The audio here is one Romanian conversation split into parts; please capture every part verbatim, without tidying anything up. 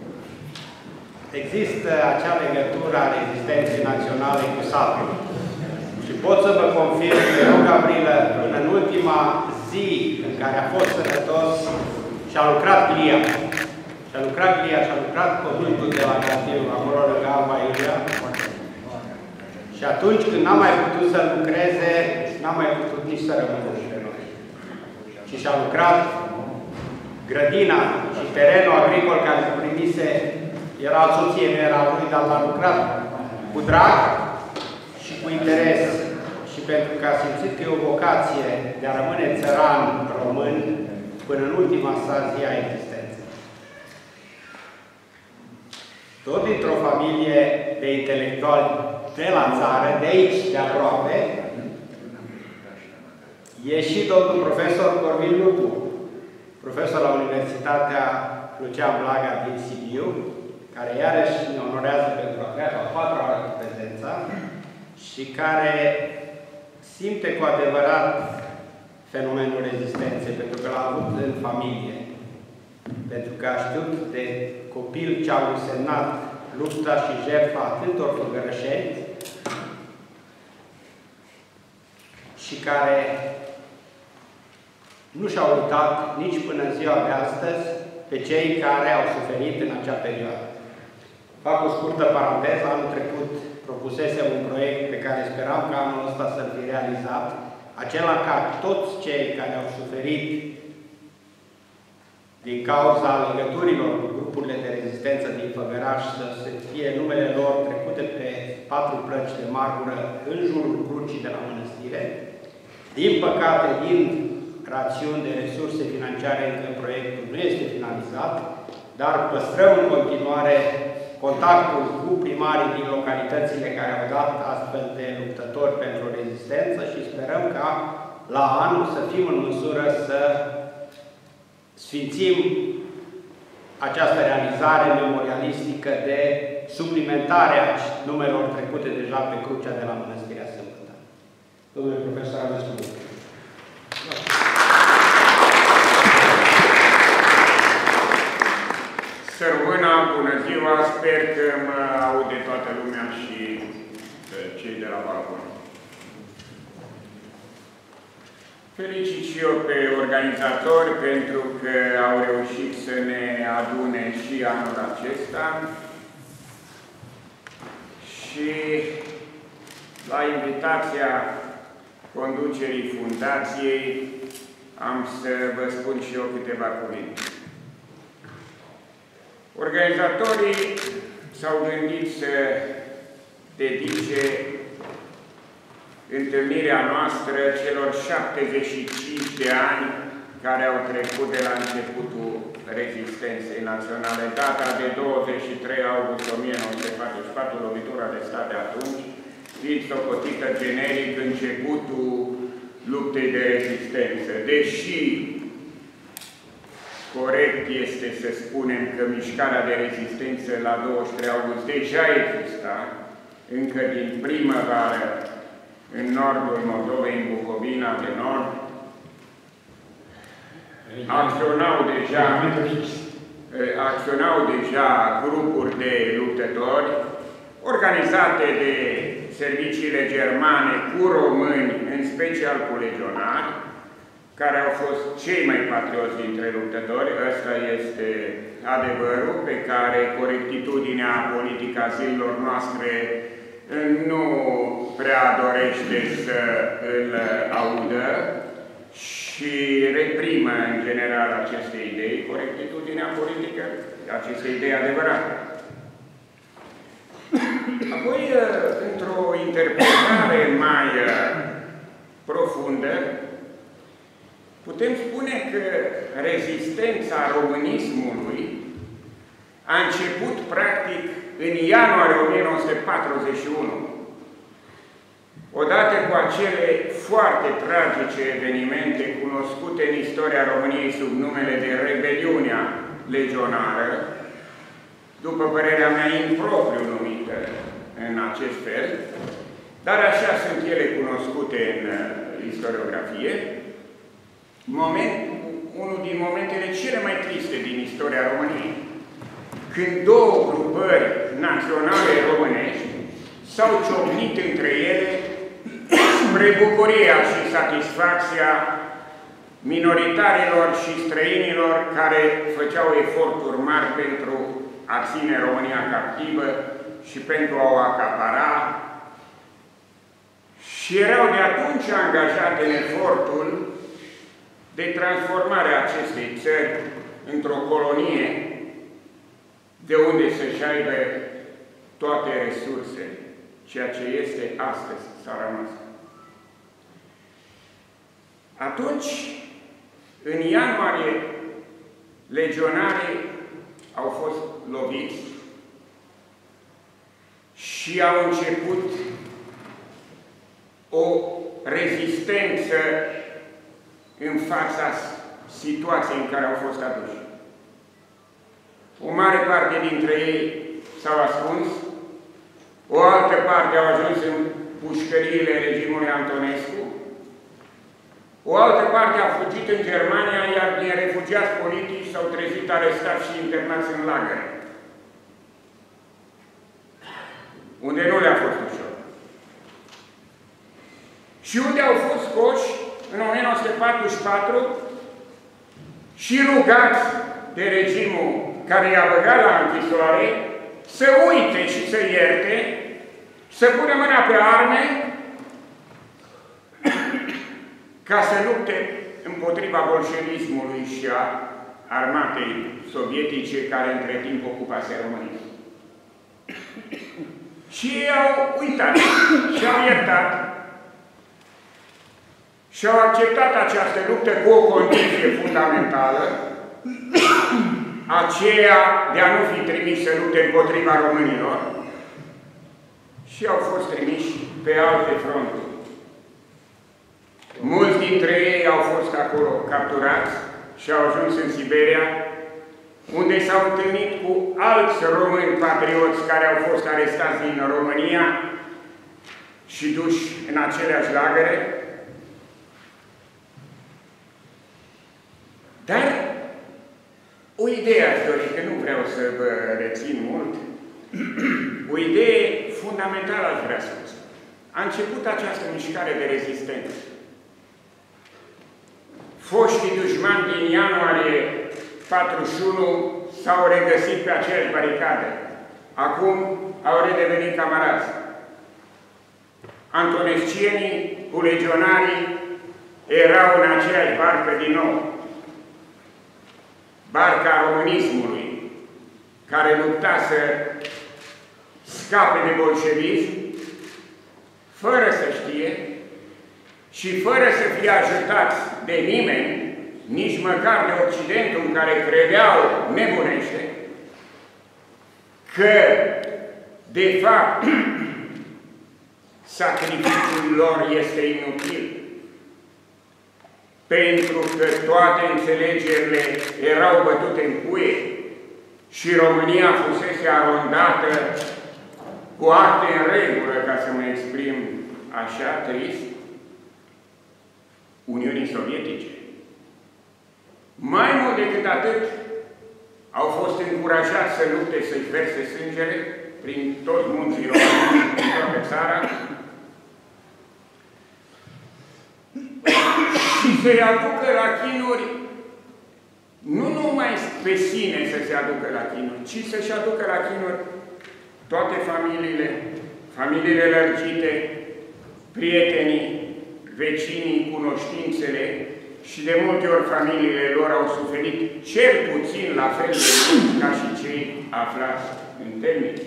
Există acea legătură a rezistenței naționale cu satul. Și pot să vă confirm că eu, Gavrilă, până în ultima zi în care a fost sănătos, și-a lucrat glia. Și-a lucrat glia, și-a lucrat pământul de la Gaziu, acolo lângă Alba Iulia. Și atunci când n-a mai putut să lucreze, n-a mai putut nici să rămână pe noi. Și și-a lucrat grădina și terenul agricol care se primise, era al soției, nu era lui, dar l-a lucrat cu drag și cu interes. Și pentru că a simțit că e o vocație de a rămâne țăran român până în ultima sa zi a existenței. Tot dintr-o familie de intelectuali de la țară, de aici, de aproape, e și domnul profesor Corvin Lupu, profesor la Universitatea Lucian Blaga din Sibiu, care iarăși ne onorează pentru a crea a patra oară cu prezența și care simte cu adevărat fenomenul rezistenței, pentru că l-a avut în familie, pentru că a știut de copil ce au însemnat lupta și jertfa atâtor făgărășeni și care nu și-au uitat nici până în ziua de astăzi pe cei care au suferit în acea perioadă. Fac o scurtă paranteză. Anul trecut propusesem un proiect pe care speram ca anul ăsta să-l fi realizat, acela ca toți cei care au suferit din cauza legăturilor cu grupurile de rezistență din Făgăraș să se fie numele lor trecute pe patru plăci de marmură în jurul crucii de la mănăstire. Din păcate, din rațiuni de resurse financiare, încă proiectul nu este finalizat, dar păstrăm în continuare contactul cu primarii din localitățile care au dat astfel de luptători pentru rezistență și sperăm ca la anul să fim în măsură să sfințim această realizare memorialistică de suplimentare a numelor trecute deja pe crucea de la Mănăstirea Sâmbătă. Domnule profesor, aveți cuvântul. Sărmâna, bună ziua, sper că mă aude toată lumea și cei de la balcon. Felicit și eu pe organizatori pentru că au reușit să ne adune și anul acesta și la invitația conducerii fundației am să vă spun și eu câteva cuvinte. Organizatorii s-au gândit să dedice întâlnirea noastră celor șaptezeci și cinci de ani care au trecut de la începutul rezistenței naționale, data de douăzeci și trei august o mie nouă sute patruzeci și patru, lovitura de stat de atunci, fiind socotită generic începutul luptei de rezistență. Deși corect este să spunem că mișcarea de rezistență la douăzeci și trei august deja exista, încă din primăvară, în nordul Moldovei, în Bucovina de Nord, acționau deja, acționau deja grupuri de luptători organizate de serviciile germane cu români, în special cu legionari, care au fost cei mai patrioți dintre luptători. Ăsta este adevărul pe care corectitudinea politică a zilelor noastre nu prea dorește să îl audă și reprimă în general aceste idei, corectitudinea politică, aceste idei adevărate. Apoi, într-o interpretare mai profundă, putem spune că rezistența românismului a început practic în ianuarie o mie nouă sute patruzeci și unu, odată cu acele foarte tragice evenimente cunoscute în istoria României sub numele de Rebeliunea Legionară, după părerea mea impropriu numită în acest fel, dar așa sunt ele cunoscute în istoriografie, moment, unul din momentele cele mai triste din istoria României, când două grupări naționale românești s-au ciocnit între ele spre bucuria și satisfacția minoritarilor și străinilor care făceau eforturi mari pentru a ține România captivă și pentru a o acapara și erau de atunci angajate în efortul de transformare a acestei țări într-o colonie de unde să-și aibă toate resursele, ceea ce este astăzi țara noastră. Atunci, în ianuarie, legionarii au fost loviți și au început o rezistență în fața situației în care au fost aduși. O mare parte dintre ei s-au ascuns, o altă parte au ajuns în pușcăriile regimului Antonescu, o altă parte a fugit în Germania, iar din refugiați politici s-au trezit arestați și internați în lagăre, unde nu le-a fost ușor. Și unde au fost scoși în o mie nouă sute patruzeci și patru și rugați de regimul care i-a băgat la închisoare să uite și să ierte, să pună mâna pe arme ca să lupte împotriva bolșevismului și a armatei sovietice care între timp ocupase România. Și ei au uitat și au iertat și au acceptat această luptă cu o condiție fundamentală, aceea de a nu fi trimis să lupte împotriva românilor, și au fost trimiși pe alte fronturi. Mulți dintre ei au fost acolo capturați și au ajuns în Siberia, unde s-au întâlnit cu alți români patrioți care au fost arestați din România și duși în aceleași lagăre. Dar o idee aș dori, că nu vreau să vă rețin mult, o idee fundamentală aș vrea să vă spun. A început această mișcare de rezistență. Foștii dușmani din ianuarie patruzeci și unu s-au regăsit pe aceeași baricade. Acum au redevenit camarazi. Antonescienii cu legionarii erau în aceeași barcă din nou. Barca românismului, care lupta să scape de bolșevism, fără să știe și fără să fie ajutați de nimeni, nici măcar de Occidentul, în care credeau nebunește, că, de fapt, sacrificiul lor este inutil, pentru că toate înțelegerile erau bătute în cuie și România fusese arondată cu acte în regulă, ca să mă exprim așa trist, Uniunii Sovietice. Mai mult decât atât, au fost încurajați să lupte, să-și verse sângele prin toți munții români, prin toată țara, și să-i aducă la chinuri, nu numai pe sine să se aducă la chinuri, ci să-și aducă la chinuri toate familiile, familiile lărgite, prietenii, vecinii, cunoștințele, și de multe ori familiile lor au suferit cel puțin la fel de mult ca și cei aflați în temniță.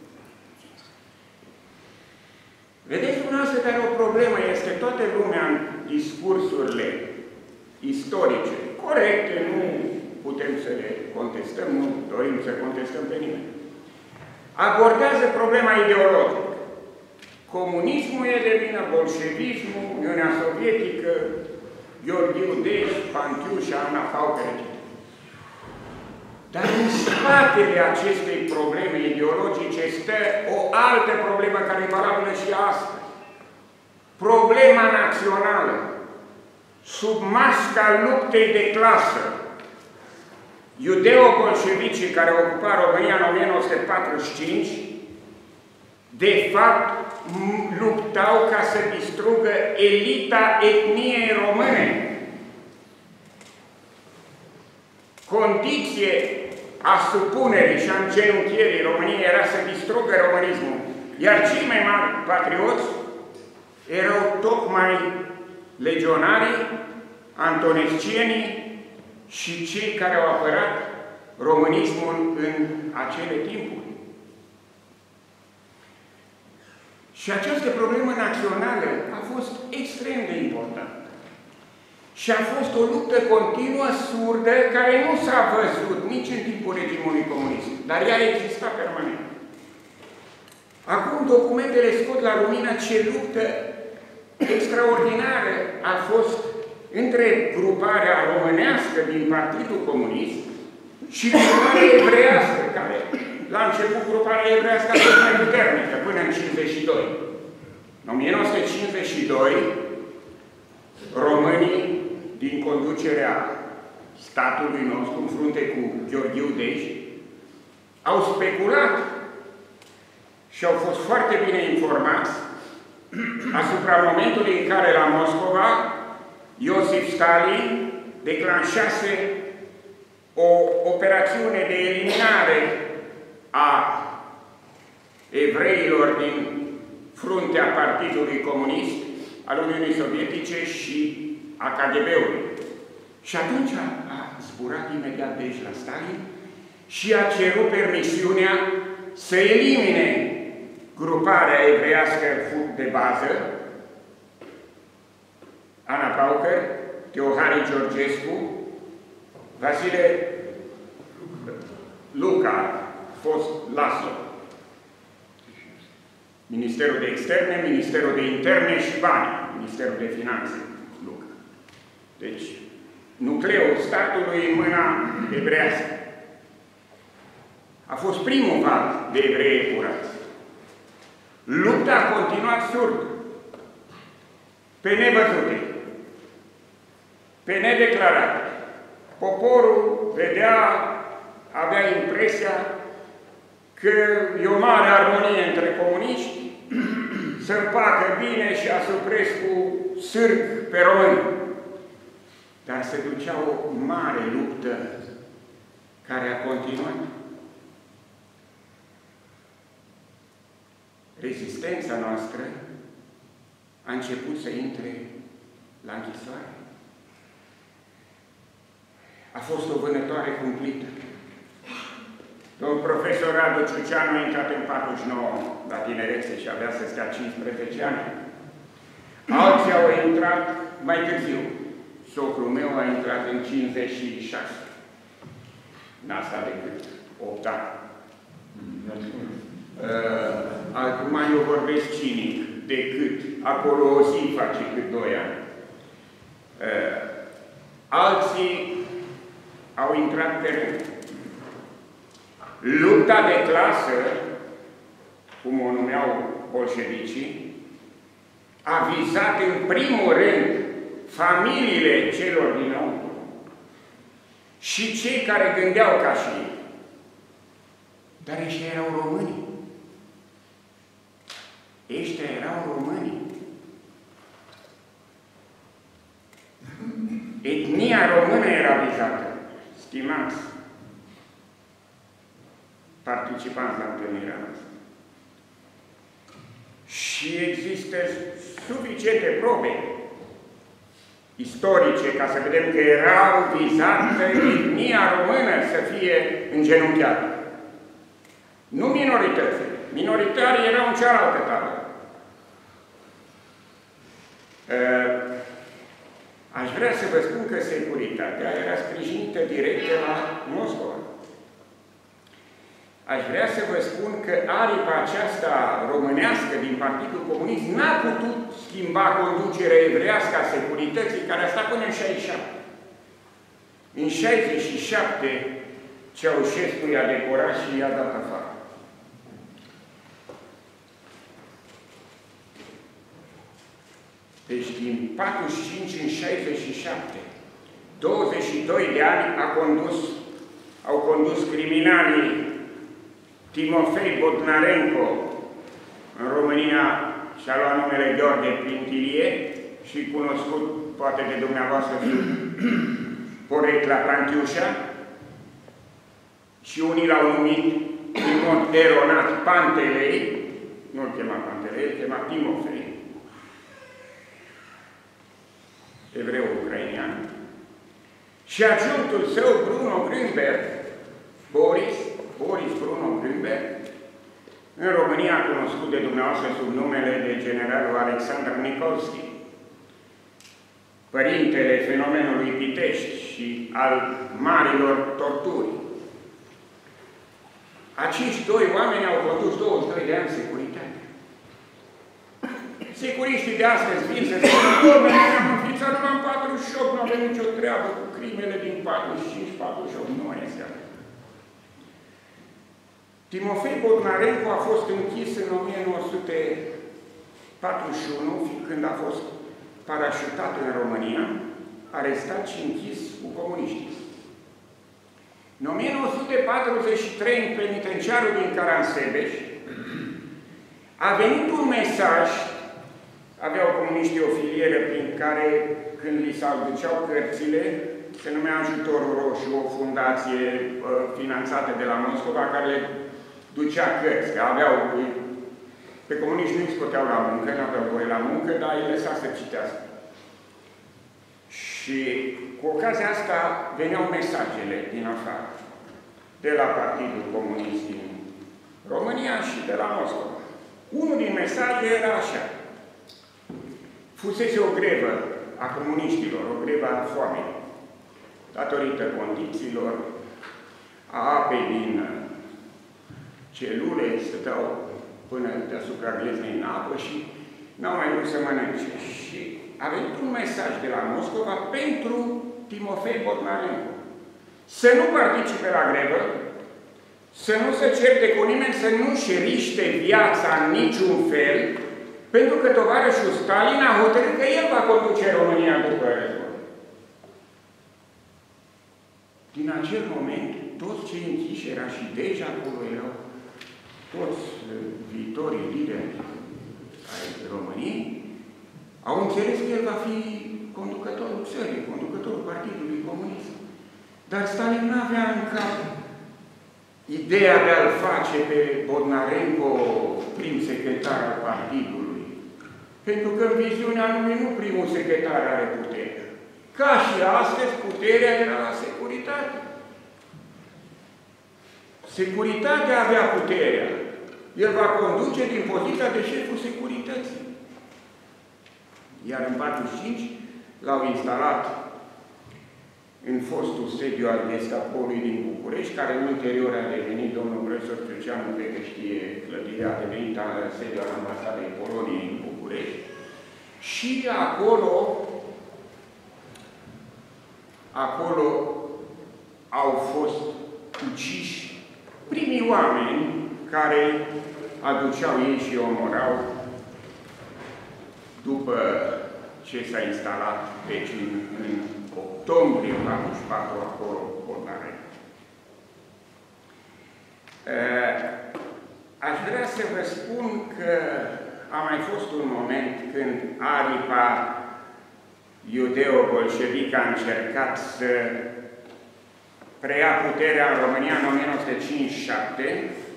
Vedeți dumneavoastră, dar o problemă este toată lumea în discursurile istorice, corecte, nu putem să le contestăm, nu dorim să contestăm pe nimeni. Abordează problema ideologică. Comunismul e de vină, bolșevismul, Uniunea Sovietică, Gheorghiu Dej, Panchiu și Ana Paucărici. Dar în spatele acestei probleme ideologice stă o altă problemă care e valabilă și astăzi. Problema națională, sub masca luptei de clasă, Iudeo-bolșevicii care au ocupat România în o mie nouă sute patruzeci și cinci, de fapt, luptau ca să distrugă elita etniei române. Condiție a supunerii și a îngenunchierii României era să distrugă românismul. Iar cei mai mari patrioți erau tocmai legionarii, antonescienii și cei care au apărat românismul în acele timpuri. Și această problemă națională a fost extrem de importantă. Și a fost o luptă continuă, surdă, care nu s-a văzut nici în timpul regimului comunist, dar ea exista permanent. Acum documentele scot la lumină ce luptă extraordinară a fost între gruparea românească din Partidul Comunist și gruparea evreiască, care la început gruparea evreiască a fost mai puternică, până în cincizeci și doi. În o mie nouă sute cincizeci și doi, românii din conducerea statului nostru, în frunte cu Gheorghiu Dej, au speculat și au fost foarte bine informați asupra momentului în care la Moscova Iosif Stalin declanșase o operațiune de eliminare a evreilor din fruntea Partidului Comunist, al Uniunii Sovietice și a K G B-ului. Și atunci a zburat imediat de aici la Stalin și a cerut permisiunea să elimine gruparea evreiască de bază, Ana Paucăr, Teohari Georgescu, Vasile Luca, fost Laslo, Ministerul de Externe, Ministerul de Interne și Bani, Ministerul de Finanțe, Luca. Deci, nucleul statului în mâna evreiască. A fost primul val de evrei epurați. Lupta a continuat surd, pe nevăzute, pe nedeclarate. Poporul vedea, avea impresia că e o mare armonie între comuniști, să împacă bine și asupresc cu sârg pe români. Dar se ducea o mare luptă care a continuat. Rezistența noastră a început să intre la închisoare. A fost o vânătoare cumplită. Domnul profesor Radu Ciuceanu a intrat în patruzeci și nouă la tinerețe și avea să stea cincisprezece ani. Alții au intrat mai târziu. Socrul meu a intrat în cincizeci și șase. N-a stat decât opt ani. Uh, acum eu vorbesc cinic, decât acolo o zi face cât doi ani. Uh, alții au intrat pe rând. Lupta de clasă, cum o numeau bolșevicii, a vizat în primul rând familiile celor dinăuntru și cei care gândeau ca și ei. Dar ăștia erau români. Ăștia erau români. Etnia română era vizată. Stimați participanți la întâlnirea noastră. Și există suficiente probe istorice ca să vedem că erau vizată etnia română să fie îngenunchiată. Nu minoritățile. Minoritarii erau în cealaltă tabără. Aș vrea să vă spun că securitatea era sprijinită direct de la Moscova. Aș vrea să vă spun că aripa aceasta românească din Partidul Comunist n-a putut schimba conducerea evreiască a securității, care a stat până în șaizeci și șapte. În șaizeci și șapte Ceaușescu i-a decorat și i-a dat afară. Deci din patruzeci și cinci în șaizeci și șapte, douăzeci și doi de ani a condus au condus criminalii Timofei Bodnarenko în România și-a luat numele Gheorghe Pintilie și cunoscut, poate de dumneavoastră, Porecla Plantiușa, și unii l-au numit în mod eronat Pantelei, nu-l chema Pantelei, îl chema Timofei, evreu ucrainian, și adjunctul său, Bruno Grünberg, Boris, Boris Bruno Grünberg, în România cunoscut de dumneavoastră sub numele de generalul Alexandru Nicolski, părintele fenomenului Pitești și al marilor torturi. Acești doi oameni au condus douăzeci și doi de ani securitate. Securiștii de astăzi vin să spună, domnule, ne-am înființat numai în patruzeci și opt, nu avem nicio treabă cu crimele din patruzeci și cinci patruzeci și opt, nu mai este. Timofei Bodnarenko a fost închis în o mie nouă sute patruzeci și unu, când a fost parașutat în România, arestat și închis cu comuniștii. În o mie nouă sute patruzeci și trei, în penitenciarul din Caransebeș, a venit un mesaj, aveau comuniștii o filieră prin care, când li se aduceau cărțile, se numea Ajutorul Roșu, o fundație uh, finanțată de la Moscova, care le ducea cărți, că aveau, pe comuniști nu-i scoteau la muncă, nu aveau voie la muncă, dar îi lăsa să citească. Și cu ocazia asta veneau mesajele din afară, de la Partidul Comunist din România și de la Moscova. Unul din mesaje era așa: fusese o grevă a comuniștilor, o grevă a foamei, datorită condițiilor, a apei din celule, stăteau până deasupra gleznei în apă și n-au mai vrut să mănânce. Și a venit un mesaj de la Moscova pentru Timofei Bodnarenko: să nu participe la grevă, să nu se certe cu nimeni, să nu-și riște viața în niciun fel, pentru că tovarășul Stalin a hotărât că el va conduce România după război. Din acel moment, toți cei închiși era și deja acolo erau toți viitorii lideri ai României, au înțeles că el va fi conducătorul țării, conducătorul Partidului Comunist. Dar Stalin nu avea în cap ideea de a-l face pe Bodnarenko prim secretar al partidului. Pentru că în viziunea lui nu primul secretar are puterea. Ca și astăzi, puterea era la securitate. Securitatea avea puterea. El va conduce din poziția de șeful securității. Iar în patruzeci și cinci l-au instalat în fostul sediu al Gestapoului din București, care în ulterior a devenit, domnul profesor Treceanu, pe că știe, clădirea a devenit sediu al Ambasadei Poloniei în București. Și acolo, acolo au fost uciși primii oameni care aduceau ei și omorau după ce s-a instalat, deci în, în octombrie patruzeci și patru, acolo, Bodnarenko. Aș vrea să vă spun că a mai fost un moment când aripa iudeo-bolșevică a încercat să preia puterea în România în o mie nouă sute cincizeci și șapte.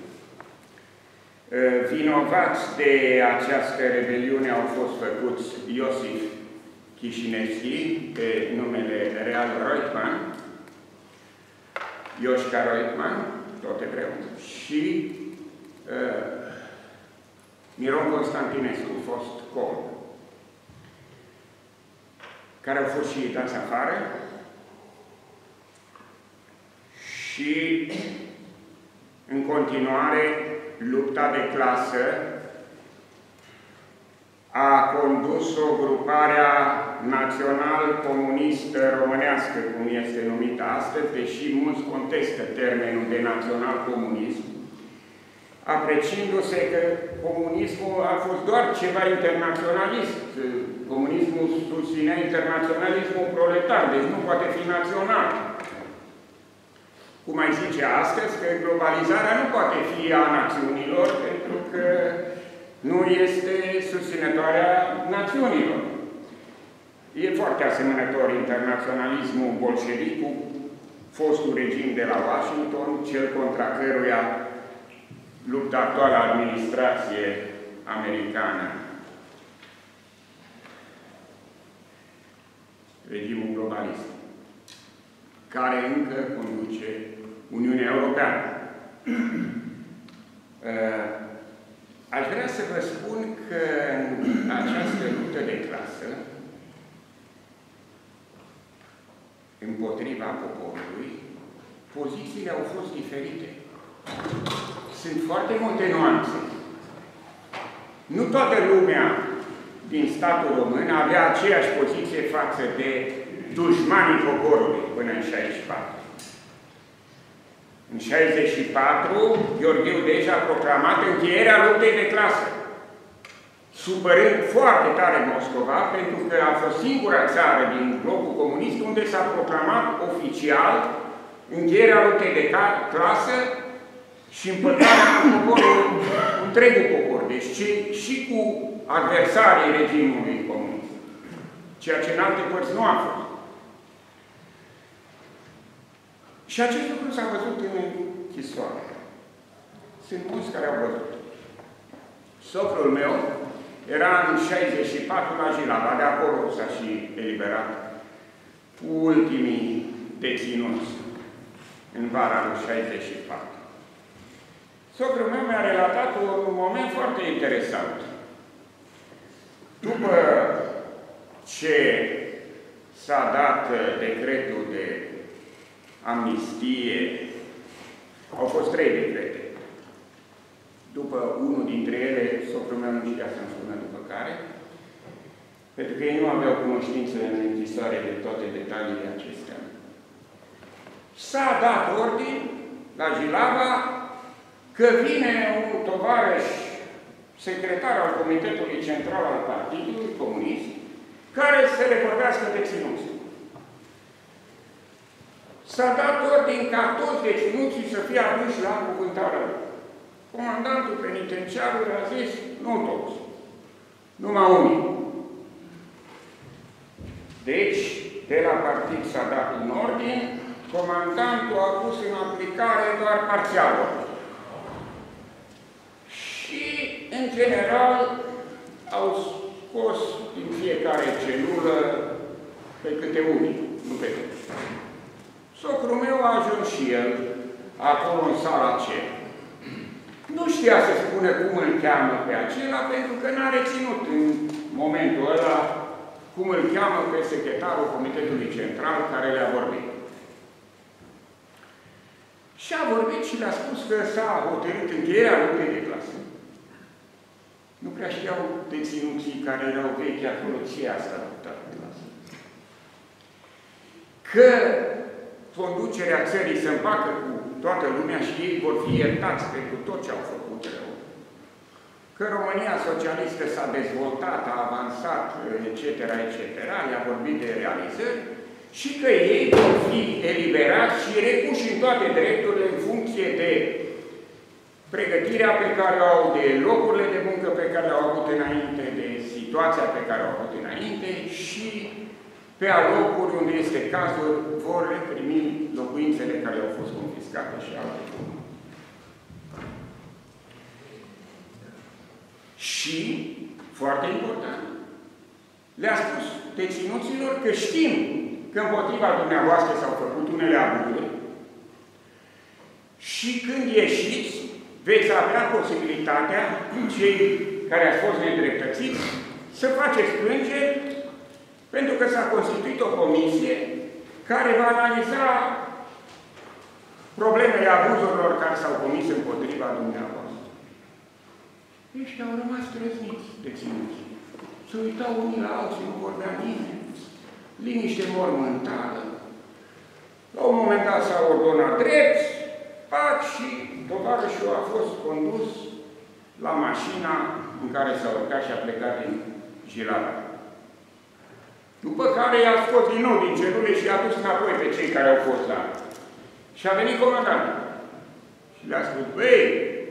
Vinovați de această rebeliune au fost făcuți Iosif Chișinevski, pe numele real Reutemann, Ioșca Reutemann, tot evreu, și uh, Miron Constantinescu, fost col, care au fost și dați afară. Și în continuare lupta de clasă a condus-o gruparea național-comunistă românească, cum este numită astăzi, deși mulți contestă termenul de național-comunism, apreciindu-se că comunismul a fost doar ceva internaționalist. Comunismul susținea internaționalismul proletar, deci nu poate fi național. cum mai zice astăzi, că globalizarea nu poate fi a națiunilor, pentru că nu este susținătoarea națiunilor. E foarte asemănător internaționalismul bolșevic cu fostul regim de la Washington, cel contra căruia luptă actuala administrație americană. Regimul globalist, care încă conduce Uniunea Europeană. Aș vrea să vă spun că în această luptă de clasă împotriva poporului, pozițiile au fost diferite. Sunt foarte multe nuanțe. Nu toată lumea din statul român avea aceeași poziție față de dușmanii poporului până în șaizeci și patru. În șaizeci și patru, Gheorghiu Dej a proclamat încheierea luptei de clasă, supărând foarte tare Moscova, pentru că a fost singura țară din blocul comunist unde s-a proclamat oficial încheierea luptei de clasă și împăcarea cu poporul, cu întregul popor, deci și cu adversarii regimului comunist, ceea ce în alte părți nu a fost. Și acest lucru s-a văzut în închisoare. Sunt mulți care au văzut. Socrul meu era în șaizeci și patru la Jilava, de acolo s-a și eliberat cu ultimii deținuți în vara lui șaizeci și patru. Socrul meu mi-a relatat un moment foarte interesant. După ce s-a dat decretul de amnistie, au fost trei decrete. După unul dintre ele, socrul meu nu știa să-mi spună după care, pentru că ei nu aveau cunoștință în închisoare de toate detaliile acestea. S-a dat ordin la Jilava că vine un tovarăș secretar al Comitetului Central al Partidului Comunist, care să le vorbească deținuții. S-a dat ordin ca toți deținuții să fie aduși la cuvântarea lui. Comandantul penitenciarului a zis, nu toți, numai unii. Deci, de la partid s-a dat un ordin, comandantul a pus în aplicare doar parțial. Și, în general, au scos din fiecare celulă pe câte unii, nu pe câte. Socrul meu a ajuns și el acolo în sala aceea. Nu știa să spună cum îl cheamă pe acela, pentru că n-a reținut în momentul ăla cum îl cheamă pe secretarul Comitetului Central care le-a vorbit. Și a vorbit și le-a spus că s-a hotărât încheierea luptei de clasă. Nu prea știau deținuții care erau vechi acolo ce e asta lupta de clasă. Că conducerea țării se împacă cu toată lumea și ei vor fi iertați pentru tot ce au făcut rău. Că România socialistă s-a dezvoltat, a avansat, et cetera, et cetera, i-a vorbit de realizări, și că ei vor fi eliberați și repuși în toate drepturile în funcție de pregătirea pe care o au, de locurile de muncă pe care le-au avut înainte, de situația pe care o au avut înainte și pe alocuri unde este cazul, vor primi locuințele care au fost confiscate și alte lucruri. Și, foarte important, le-a spus deținuților că știm că împotriva dumneavoastră s-au făcut unele abuzuri și când ieșiți, veți avea posibilitatea, cei care ați fost nedreptățiți, să faceți plângeri, pentru că s-a constituit o comisie care va analiza problemele abuzurilor care s-au comis împotriva dumneavoastră. Ăștia au rămas trăzniți, deținuți. Se uitau unii la alții, nu vorbea nimeni. Liniște mormântală. La un moment dat s-a ordonat drept, pac, și tovarășul a fost condus la mașina în care s-a urcat și a plecat din Jilava. După care i-a scos din nou din celule și i-a dus înapoi pe cei care au fost la. Și a venit comandantul. Și le-a spus, băi,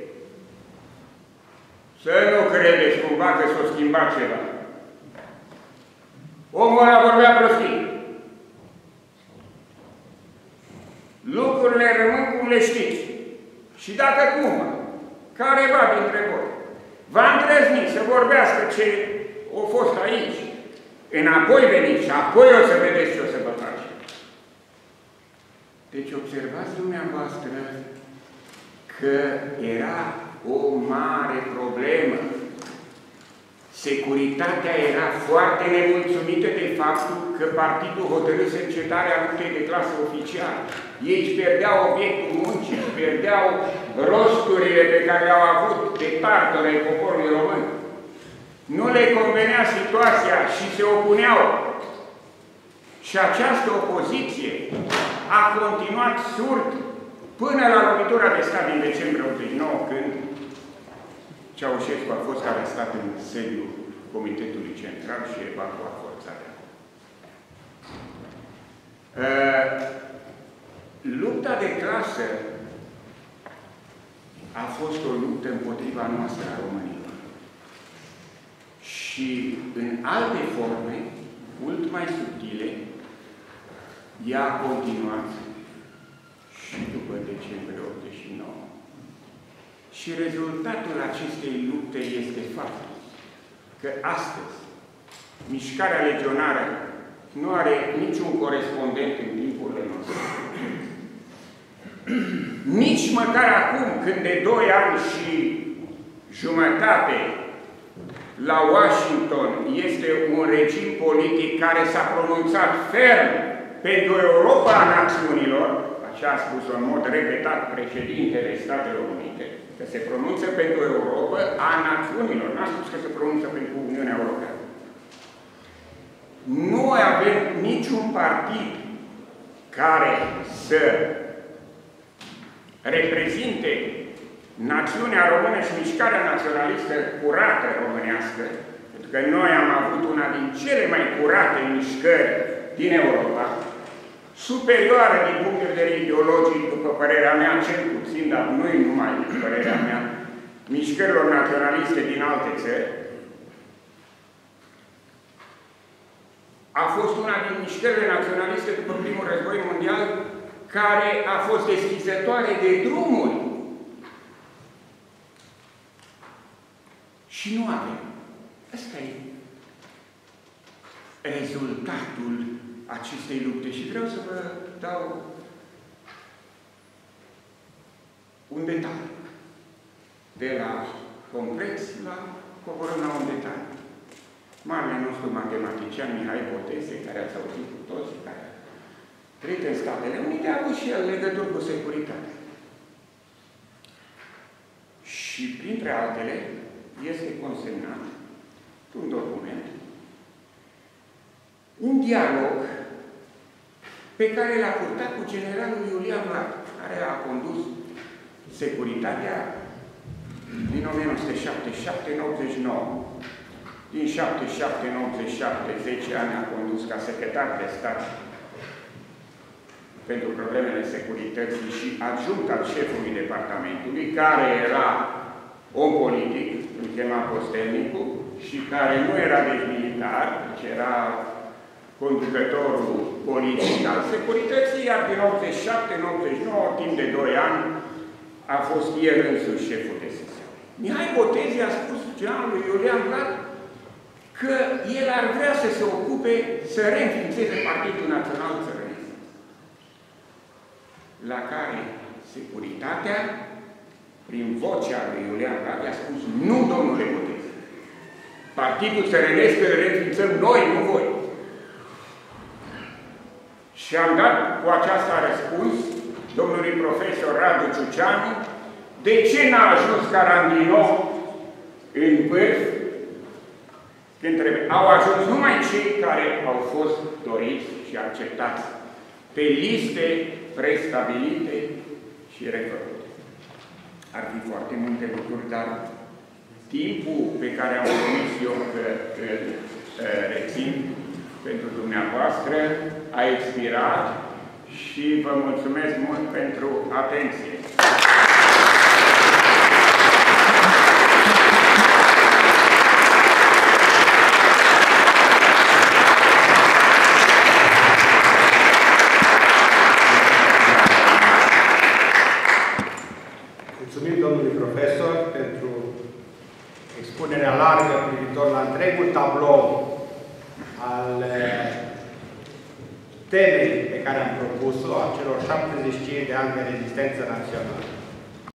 să nu credeți cumva că s-a schimbat ceva. Omul ăla vorbea prostii. Lucrurile rămân cum le știți. Și dacă cumva, careva dintre voi va îndrăzni să vorbească ce a fost aici, înapoi veniți și apoi o să vedeți ce o să vă face. Deci observați dumneavoastră că era o mare problemă. Securitatea era foarte nemulțumită de faptul că partidul hotărâse încetarea luptei de clasă oficială. Ei își pierdeau obiectul muncii, își pierdeau rosturile pe care le-au avut de tartări ai poporului român. Nu le convenea situația și se opuneau. Și această opoziție a continuat surd până la lovitura de stat din decembrie optzeci și nouă, când Ceaușescu a fost arestat în sediul Comitetului Central și evacuat forțat. Uh, lupta de clasă a fost o luptă împotriva noastră a Românilor. Și în alte forme, mult mai subtile, ea a continuat și după decembrie optzeci și nouă. Și rezultatul acestei lupte este faptul că astăzi mișcarea legionară nu are niciun corespondent în timpurile noastre. Nici măcar acum, când de doi ani și jumătate la Washington este un regim politic care s-a pronunțat ferm pentru Europa a națiunilor, așa a spus în mod repetat președintele Statelor Unite, că se pronunță pentru Europa a națiunilor, n-a spus că se pronunță pentru Uniunea Europeană. Nu avem niciun partid care să reprezinte națiunea română și mișcarea naționalistă curată românească, pentru că noi am avut una din cele mai curate mișcări din Europa, superioară din punct de vedere ideologic, după părerea mea, cel puțin, dar nu-i numai după părerea mea, mișcărilor naționaliste din alte țări, a fost una din mișcările naționaliste după primul război mondial care a fost deschizătoare de drumuri. Și nu avem. Ăsta e rezultatul acestei lupte. Și vreau să vă dau un detaliu. De la complex la coborâm la un detaliu. Marele nostru matematician Mihai Boteze, care ați auzit cu toți, care a trăit în Statele Unite, a avut și el legături cu securitatea. Și, printre altele, este consemnat un document, un dialog pe care l-a purtat cu generalul Iulian Vlad, care a condus securitatea din o mie nouă sute șaptezeci și șapte în optzeci și nouă. Din șaptezeci și șapte în optzeci și șapte, zece ani a condus ca secretar de stat pentru problemele securității și adjunct al șefului departamentului, care era om politic, îl chema Postelnicu, și care nu era deci militar, deci era conducătorul politic al securității, iar din optzeci și șapte în optzeci și nouă, timp de doi ani, a fost el însuși șeful de sesiune. Mihai Boteze a spus generalului Iulian Vlad că el ar vrea să se ocupe, să reînființeze Partidul Național Țărănesc, la care securitatea, prin vocea lui Iulian Vlad, a spus: nu, domnule Boteze, Partidul Țărănesc îl reînființăm noi, nu voi. Și am dat cu aceasta răspuns domnului profesor Radu Ciuceanu de ce n-a ajuns Carandino în vârf când trebuie. Au ajuns numai cei care au fost doriți și acceptați pe liste prestabilite și refăcute. Ar fi foarte multe lucruri, dar timpul pe care am promis eu că îl rețin pentru dumneavoastră a expirat și vă mulțumesc mult pentru atenție. Mulțumim domnului profesor pentru expunerea largă privitor la întregul tablou al temei pe care am propus-o, a celor șaptezeci și cinci de ani de rezistență națională.